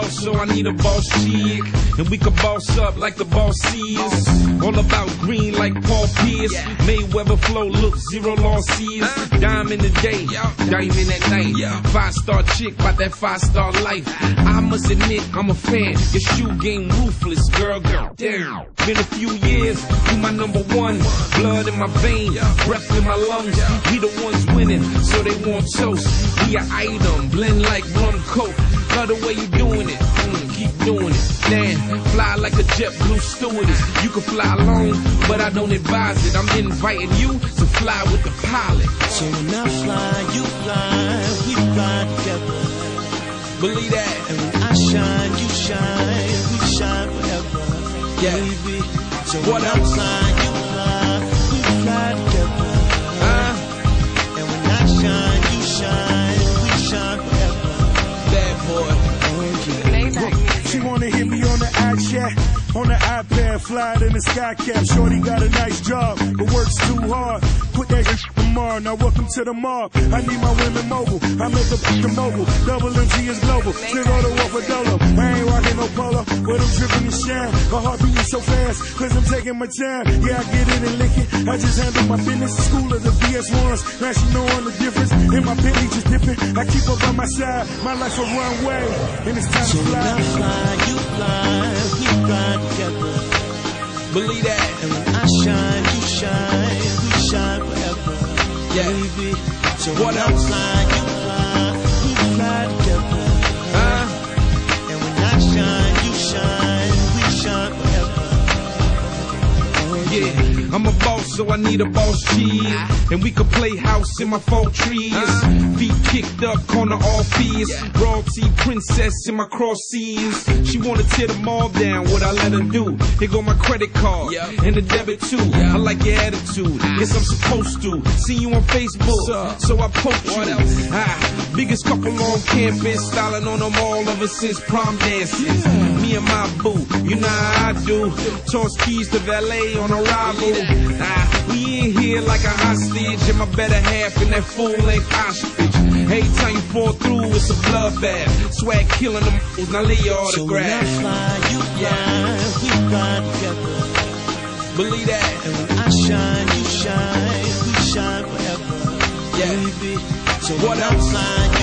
boss, so I need a boss chick. And we can boss up like the boss is. All about green like Paul Pierce. Mayweather flow, look, 0 losses. Dime in the day, diamond at night. 5-star chick, about that 5-star life. I must admit, I'm a fan. Your shoe game ruthless, girl. Damn. Been a few years, you my number one. Blood in my veins, breath in my lungs. We the ones winning, so they want toast. We an item, blend like rum coke. Love the way you doing it, keep doing it. Damn, fly like a JetBlue stewardess. You can fly alone, but I don't advise it. I'm inviting you to fly with the pilot. So when I fly, you fly, we fly together. Believe that. And when I shine, you shine, we shine forever. Baby, so what when I fly, you fly, we fly together. And when I shine, you shine, we shine forever. Bad boy. She wanna hit me on the iChat, on the iPad, fly in the sky cap. Shorty got a nice job, but works too hard. Put that shit tomorrow, now welcome to the mob. I need my women mobile, I make a fucking mobile. Double MG is global, still go to war for Dolo. I ain't rocking no polo, but I'm dripping and shine. My heart beating so fast, cause I'm taking my time. Yeah, I get it and lick it, I just handle my business. School of the BS1s, now she knowing the difference. In my Bentley just dipping, I keep up by my side. My life a runway, and it's time to fly. When I fly, you fly, we fly together. Believe that. And when I shine, you shine, we shine forever. Baby, so when I fly, you fly, we fly together. And when I shine, you shine, we shine forever. Yeah, I'm a boss, so I need a boss chick. And we could play house in my 4 trees. Feet kicked up, corner all fears. Royalty princess in my crosses. She wanna tear them all down, what I let her do. Here go my credit card, and the debit too. I like your attitude, guess I'm supposed to. See you on Facebook, so I post you. Biggest couple on campus, styling on them all ever since prom dances. Me and my boo, you know how I do. Toss keys to valet on arrival. We in here like a hostage, and my better half in that full-length ostrich. Every time you fall through, it's a bloodbath. Swag killing them, now lay your autograph. So when I fly, you fly, we fly together. Believe that. And when I shine, you shine, we shine forever. Baby, so when I fly,